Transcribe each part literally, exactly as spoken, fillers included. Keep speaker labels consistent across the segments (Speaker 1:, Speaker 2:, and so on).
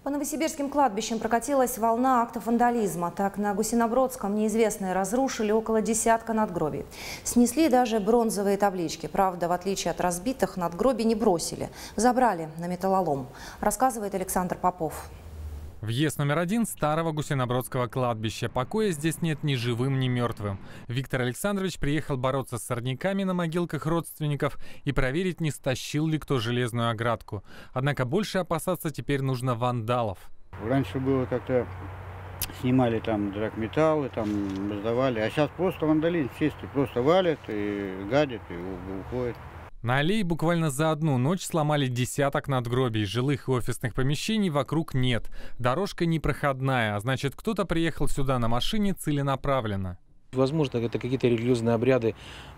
Speaker 1: По новосибирским кладбищам прокатилась волна актов вандализма. Так, на Гусинобродском неизвестные разрушили около десятка надгробий. Снесли даже бронзовые таблички. Правда, в отличие от разбитых, надгробий не бросили. Забрали на металлолом. Рассказывает Александр Попов.
Speaker 2: Въезд номер один старого Гусинобродского кладбища. Покоя здесь нет ни живым, ни мертвым. Виктор Александрович приехал бороться с сорняками на могилках родственников и проверить, не стащил ли кто железную оградку. Однако больше опасаться теперь нужно вандалов.
Speaker 3: Раньше было как-то снимали там драгметаллы, там сдавали, а сейчас просто вандализм чистый, просто валят и гадят и уходят.
Speaker 2: На аллее буквально за одну ночь сломали десяток надгробий. Жилых и офисных помещений вокруг нет. Дорожка непроходная, а значит, кто-то приехал сюда на машине целенаправленно.
Speaker 4: Возможно, это какие-то религиозные обряды,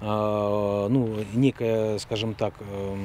Speaker 4: ну, некое, скажем так,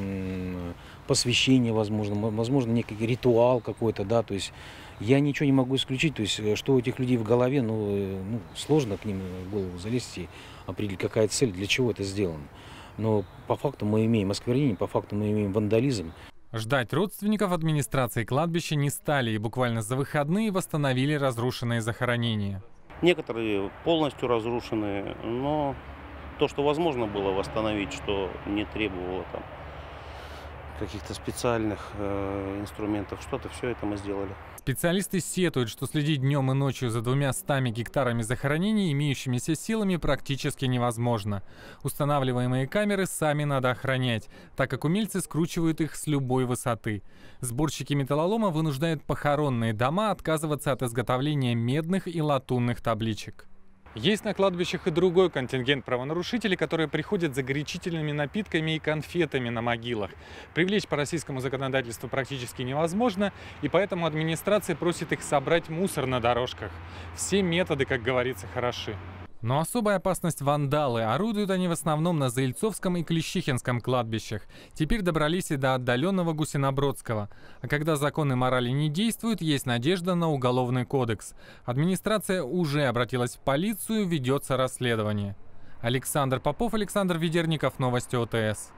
Speaker 4: посвящение, возможно, возможно, некий ритуал какой-то, да, то есть я ничего не могу исключить, то есть что у этих людей в голове, ну, ну сложно к ним в голову залезть и определить, какая цель, для чего это сделано. Но по факту мы имеем осквернение, по факту мы имеем вандализм.
Speaker 2: Ждать родственников администрации кладбища не стали и буквально за выходные восстановили разрушенные захоронения.
Speaker 5: Некоторые полностью разрушены, но то, что возможно было восстановить, что не требовало там каких-то специальных э, инструментов, что-то, все это мы сделали.
Speaker 2: Специалисты сетуют, что следить днем и ночью за двумя стами гектарами захоронений имеющимися силами практически невозможно. Устанавливаемые камеры сами надо охранять, так как умельцы скручивают их с любой высоты. Сборщики металлолома вынуждают похоронные дома отказываться от изготовления медных и латунных табличек. Есть на кладбищах и другой контингент правонарушителей, которые приходят за горячительными напитками и конфетами на могилах. Привлечь по российскому законодательству практически невозможно, и поэтому администрация просит их собрать мусор на дорожках. Все методы, как говорится, хороши. Но особая опасность — вандалы. Орудуют они в основном на Заильцовском и Клещихинском кладбищах. Теперь добрались и до отдаленного Гусинобродского. А когда законы морали не действуют, есть надежда на уголовный кодекс. Администрация уже обратилась в полицию, ведется расследование. Александр Попов, Александр Ведерников, новости ОТС.